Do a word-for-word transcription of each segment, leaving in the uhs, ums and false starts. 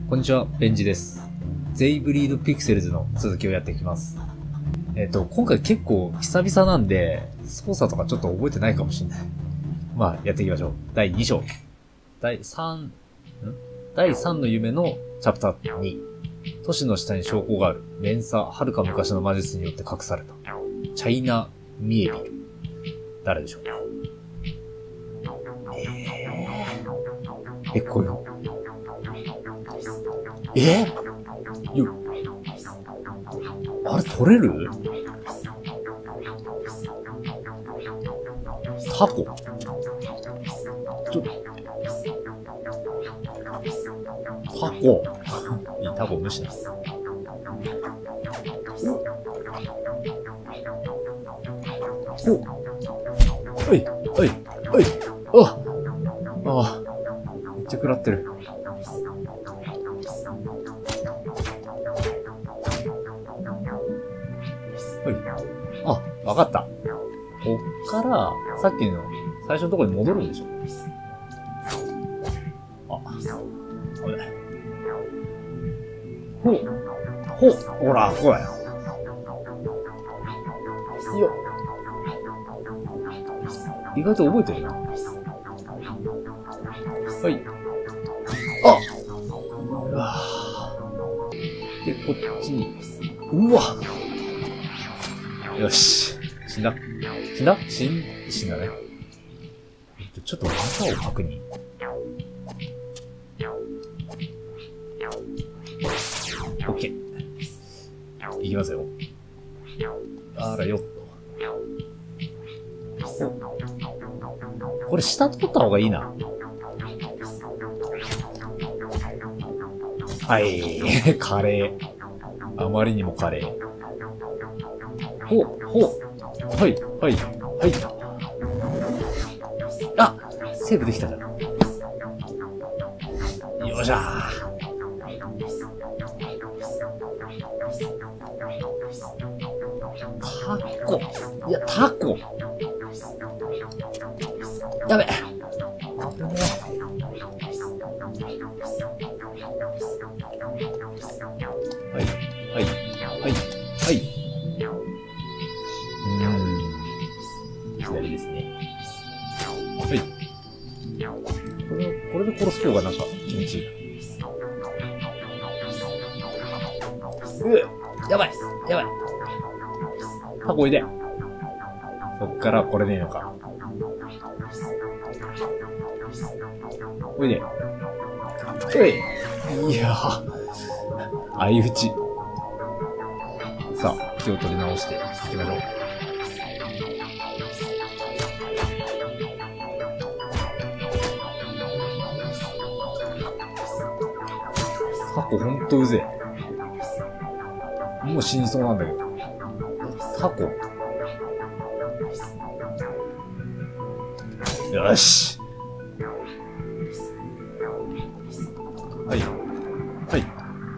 こんにちは、ベンジです。ゼイブリードピクセルズの続きをやっていきます。えっと、今回結構久々なんで、操作とかちょっと覚えてないかもしれない。まあ、やっていきましょう。だいに章。だいさん、んだいさんの夢のチャプターに。都市の下に証拠がある。連鎖、遥か昔の魔術によって隠された。チャイナ・ミエビル。誰でしょう。え、これ。えよ、あれ取れる？タコちょ、タコいい、タコ無視だ。おおい、おい、おい、ああ、めっちゃ食らってる。あ、わかった。こっから、さっきの最初のところに戻るんでしょ。あ、これ。ほう。ほう。ほら、こうだよ。よっ。意外と覚えてるな。はい。あうわで、こっちに。うわよし。死んだ死んだ死ん、死んだね。ちょっと技を確認。オッケー。いきますよ。あらよっと。これ下取った方がいいな。はい。カレー。あまりにもカレー。ほう、ほう。はい、はい、はい。あ、セーブできたじゃん。よっしゃー。タコ。いや、タコ。やべ。危ねえ。はい、はい、はい、はい。左ですね。はい。これ、これで殺す方がなんか気持ちいい。うっやばいやばいタコおいで。そっからこれねえのか。おいで。おいいやぁ。相打ち。さあ、気を取り直していきましょう。タコほんとうぜえ。もう死にそうなんだけど。タコよし。はい。はい。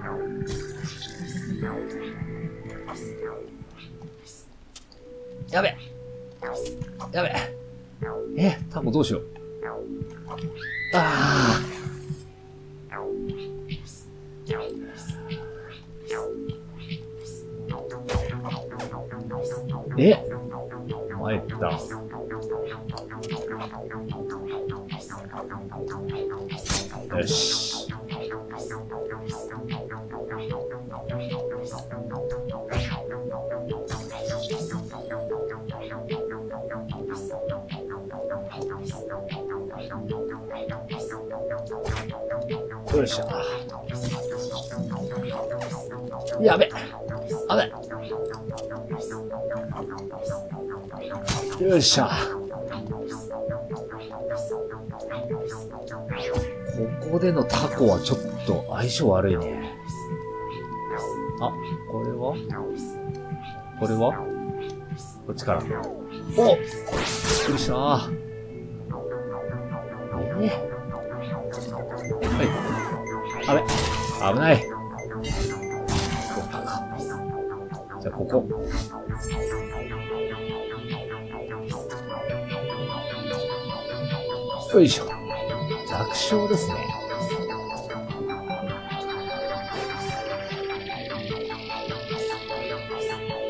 やべやべえ、タコどうしよう。ああ。え参った。よし。よいしょ。やべあべよいしょ。ここでのタコはちょっと相性悪いね。あ、これはこれはこっちから。おっびっくりしたー。えー、はい。あれ危ない。じゃあ、ここ。よいしょ。楽勝ですね。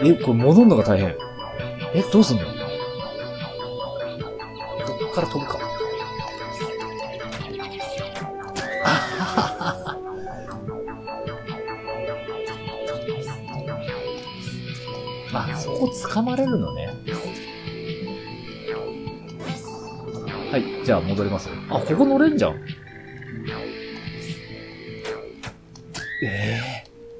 え、これ戻るのが大変。え、どうすんの？どっから飛ぶか。あははは。まあ、そこ掴まれるのね。はい、じゃあ戻ります。あ、ここ乗れんじゃん。ええ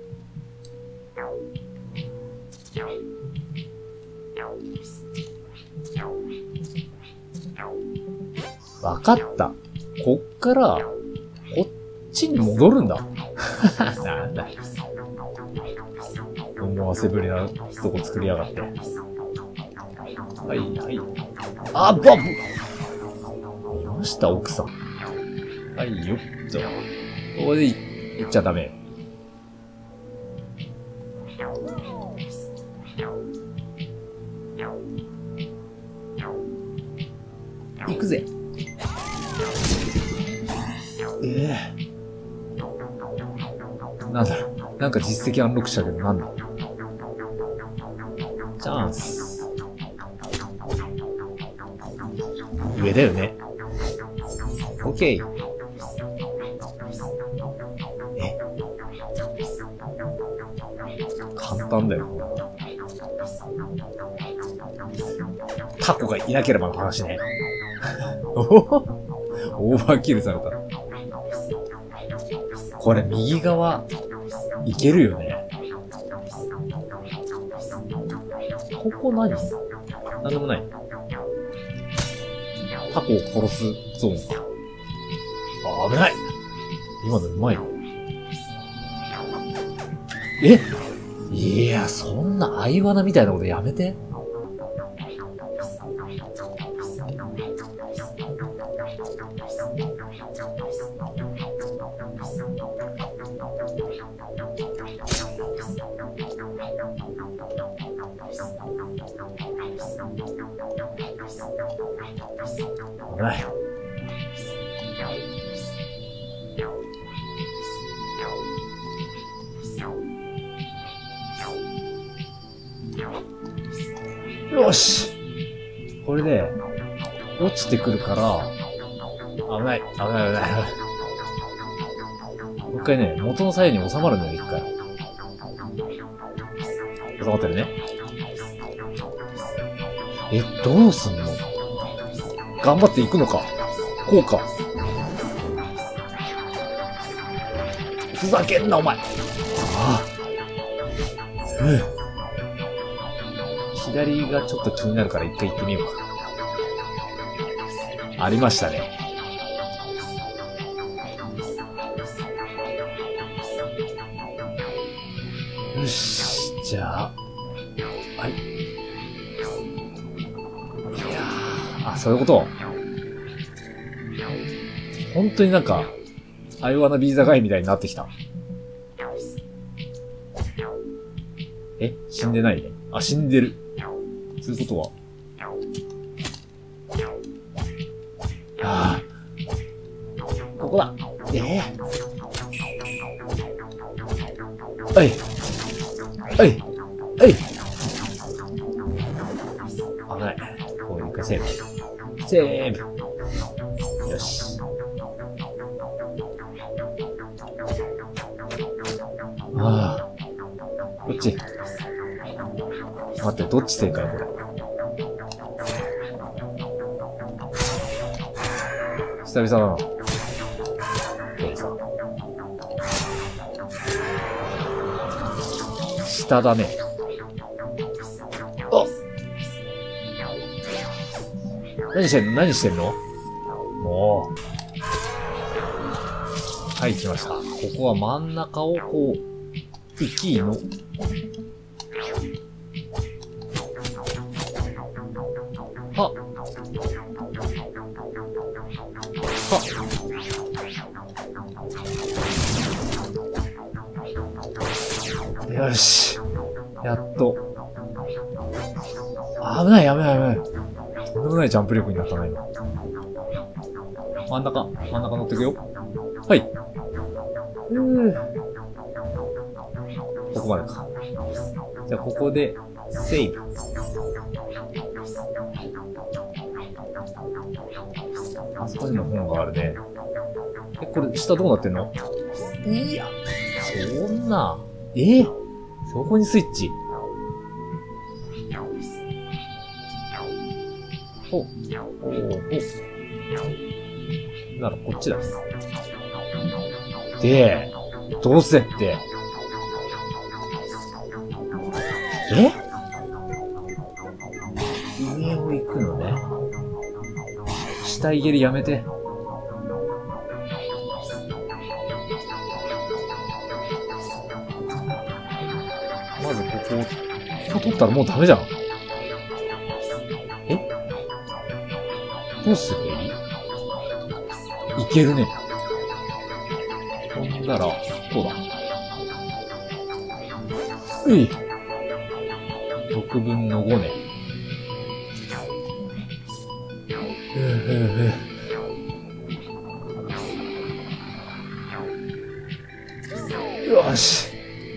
ー。わかった。こっから、こっちに戻るんだ。なんだ。思わせぶりなとこ作りやがって。はい、はい。あ、ばっ見ました、奥さん。はい、よっと。ここで行っちゃダメ。行くぜ。ええー。なんだろう。なんか実績アンロックしたけど、なんだ。チャンス。上だよね。オッケー。え。簡単だよ。タコがいなければの話ね。オーバーキルされた。これ右側、いけるよね。ここ何？なんでもない。タコを殺すゾーンか。あ、危ない！今のうまい。え？いや、そんな相罠みたいなことやめて。危ない。よし！これで、落ちてくるから、危ない、危ない、危ない。もう一回ね、元の左右に収まるのよ、一回。収まってるね。え、どうすんの？頑張っていくのか？こうか。ふざけんな、お前。ああ。うん。左がちょっと気になるから一回行ってみようか。ありましたね。よし。じゃあ。はい。いやー、あ、そういうこと。本当になんか、アイワナビーザガイみたいになってきた。え、死んでないね。あ、死んでる。そういうことは。はぁ。ここだ。ええー。はい。はい。はい。危ない。こういうかセーブ。セーブ。よし。ああ。こっち。待って、どっち正解これ。久々だな。そうさ。下だね。あ！何してんの？何してんの？もう。はい、来ました。ここは真ん中をこう、行きの。はっ。はっ。よし。やっと。危ない、危ない、危ない。とんでもないジャンプ力になったな、今。真ん中、真ん中乗ってくよ。はい。うー。ここまでか。じゃあ、ここで、 セーブ。あそこにも本があるね。え、これ下どうなってんの？いや、そんな。え？そこにスイッチ。ほう。ほう。ほう。ならこっちだ。で、どうせって。え？上を行くのね。下いげりやめて。まずここ、ここ取ったらもうダメじゃん。え？どうすればいい？いけるね。ほんなら、どうだ？うい。ろくぶんのごね。ふうふうふう。よし。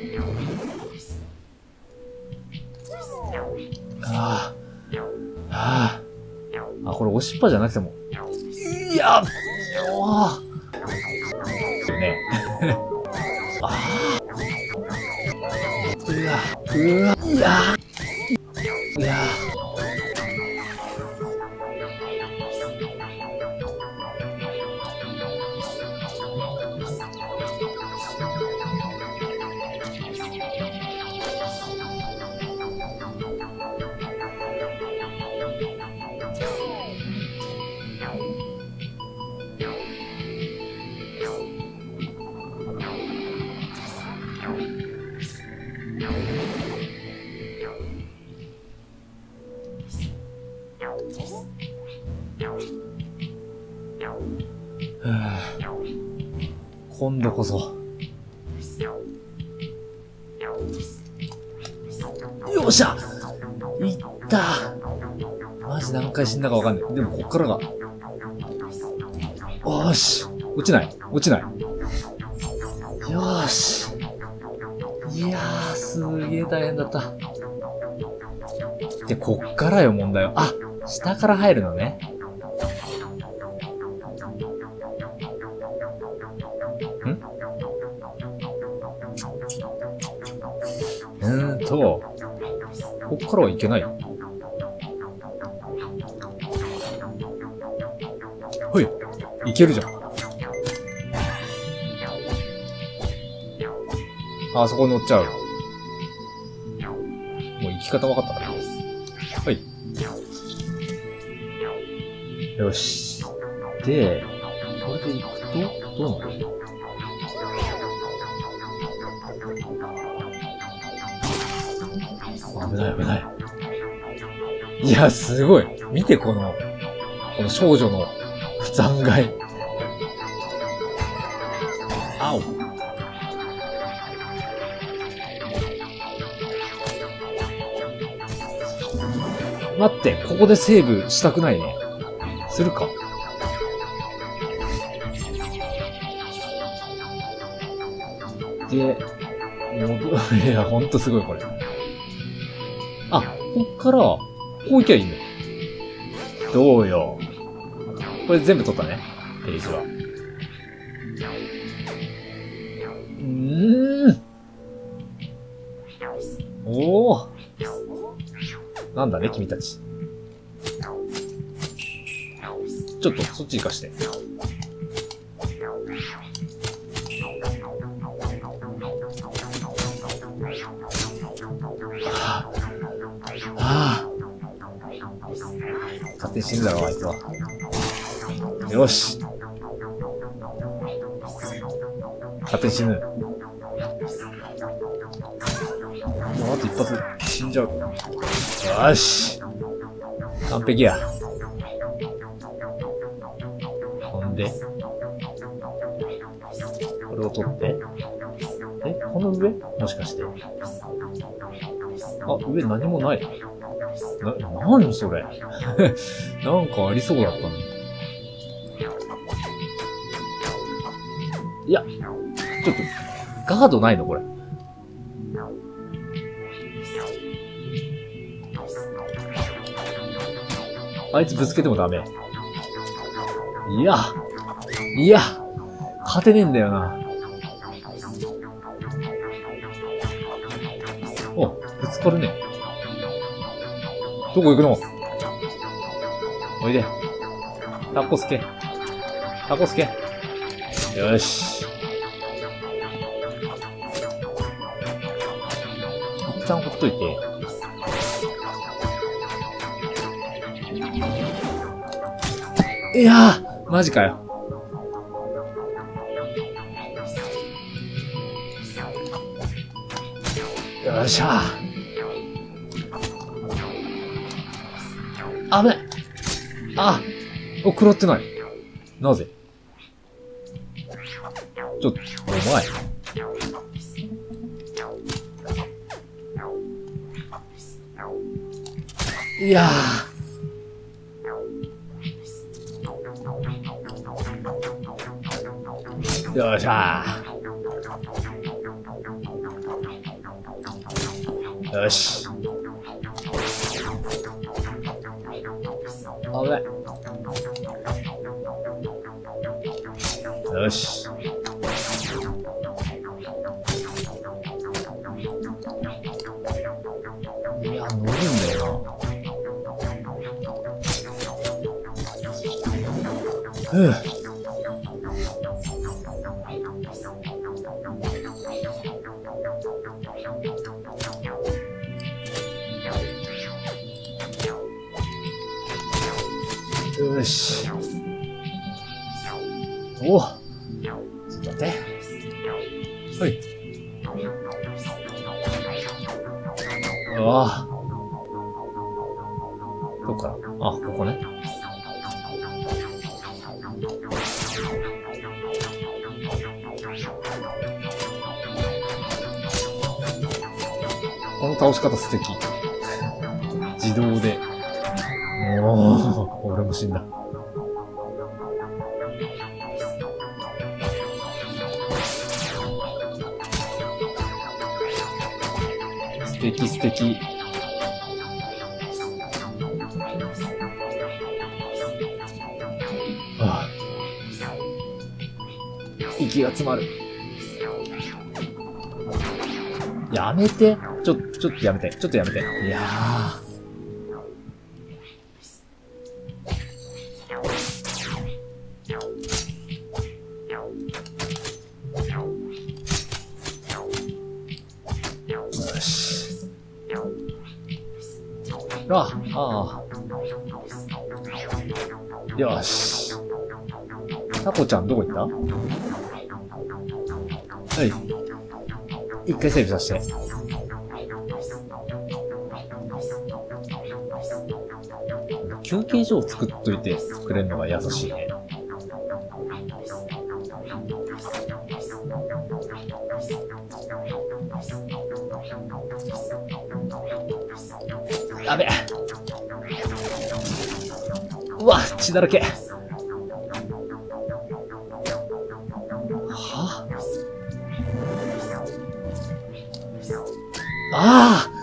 ああ。ああ。あ、これ押しっぱじゃなくても。いやっよーね。ああ。うわ、うわ、いやいや今度こそ。よっしゃ！いったマジ何回死んだかわかんない。でもこっからが。よーし。落ちない。落ちない。よーし。いやー、すげー大変だった。で、こっからよ、問題は。あ、下から入るのね。ん？うーんと、こっからはいけない。ほい、いけるじゃん。あ、あそこ乗っちゃう。もう行き方分かったから。はい。よし。で、これで行くと、どうなる？危ない危ない。いや、すごい。見て、この、この少女の残骸。あお。待って、ここでセーブしたくないね。するか。で、戻、いや、ほんとすごい、これ。あ、こっから、こう行きゃいいの。どうよ。これ全部取ったね。ページは。うーん。おお。なんだね、君たち。ちょっと、そっち行かして。はあ、はあ、勝手に死んだろ、あいつは。よし。勝手に死ぬ。もうあと一発死んじゃう。よし。完璧や。ほんで、これを取って。え、この上？もしかして。あ、上何もない。な、なにそれ。なんかありそうだったのに。いや、ちょっと、ガードないのこれ。 あいつぶつけてもダメ。いや、いや、勝てねえんだよな。お、ぶつかるね。どこ行くの？おいで。タコスケ。タコスケ。よし。一旦ほっといて。いやー、マジかよ。よっしゃー。危ない。あ、お、食らってない。なぜ？ちょっと、お前。いやー。よっしゃー。よし。危ない。よし。いや、乗るんだよな。ふぅ。よし。おお。ちょっと待って。はい。うわ。どっから？あ、ここね。この倒し方素敵。自動で。おお、俺も死んだ。素敵素敵。はあ、息が詰まる。やめて。ちょ、ちょっとやめて。ちょっとやめて。いやー。よし。あ、ああ。よし。タコちゃんどこ行った？はい。一回セーブさせて。休憩所を作っといてくれるのが優しいね。やべえ。うわ、血だらけ。はあ、ああ。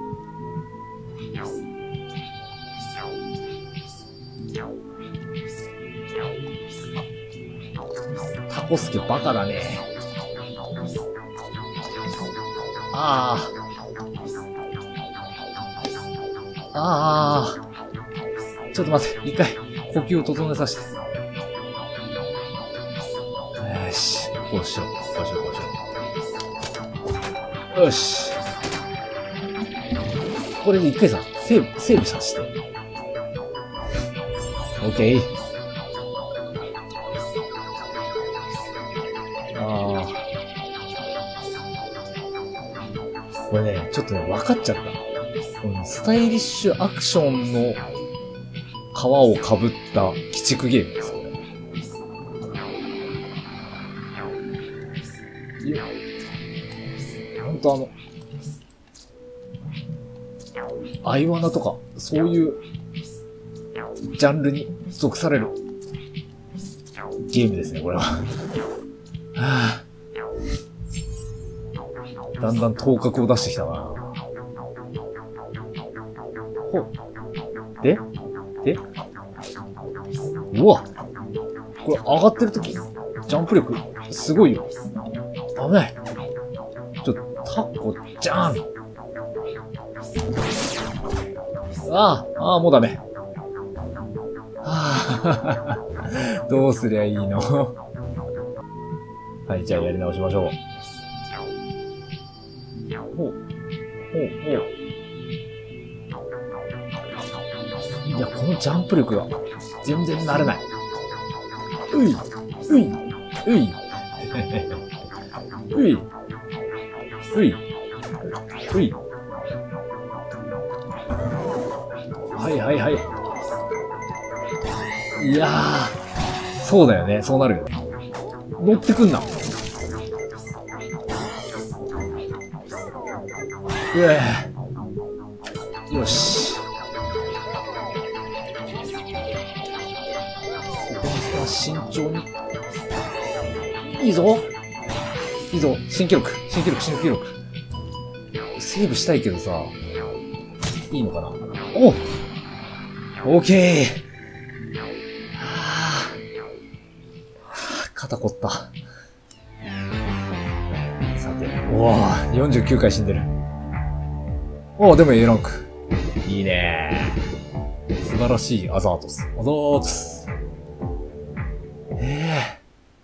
タコスケバカだね。ああ。ああ。ちょっと待って、一回呼吸を整えさせて。よし、こうしよう、こうしよう、こうしよう。よし。これで一回さ、セーブ、セーブさせて。オッケー。ああ。これね、ちょっとね、分かっちゃった。このスタイリッシュアクションの皮をかぶった鬼畜ゲームですよね。いや、ほんとあの、アイワナとか、そういうジャンルに属されるゲームですね、これは。はあ、だんだん頭角を出してきたな。ほう。ででうわこれ上がってるとき、ジャンプ力、すごいよ。危ない。ちょっと、タコじゃん。ああ、ああ、もうダメ。はあ、どうすりゃいいの。はい、じゃあやり直しましょう。ほう。ほう、ほう。いや、このジャンプ力が全然慣れない。うい、うい、うい。うい、うい、うい。はいはいはい。いやー、そうだよね、そうなるよね。乗ってくんな。うえー。よし。ここに慎重に。いいぞいいぞ新記録新記録新記録セーブしたいけどさ、いいのかな。おオーケー。はぁ、肩凝った。さて、おぉ、よんじゅうきゅうかい死んでる。おぉ、でも エー ランク。いいねー。素晴らしいアザートス。アザートス。え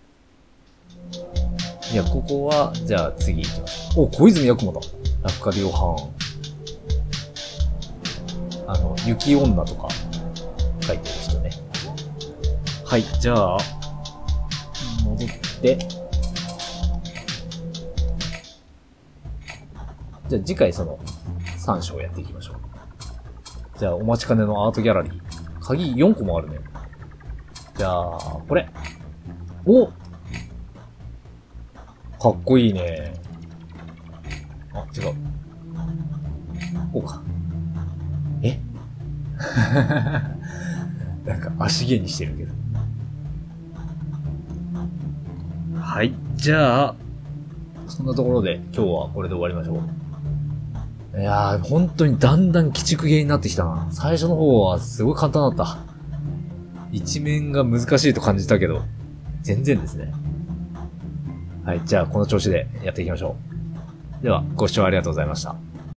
えー。いや、ここは、じゃあ次行きます。お、小泉八雲だ。ラフカディオハーン。あの、雪女とか書いてる人ね。はい、じゃあ、戻って。じゃあ次回そのさん章やっていきましょう。じゃあお待ちかねのアートギャラリー。鍵よんこもあるね。じゃあ、これ。おかっこいいね。あ、違う。こうか。えなんか足毛にしてるけど。はい。じゃあ、そんなところで今日はこれで終わりましょう。いやー、本当にだんだん鬼畜ゲーになってきたな。最初の方はすごい簡単だった。一面が難しいと感じたけど、全然ですね。はい。じゃあ、この調子でやっていきましょう。では、ご視聴ありがとうございました。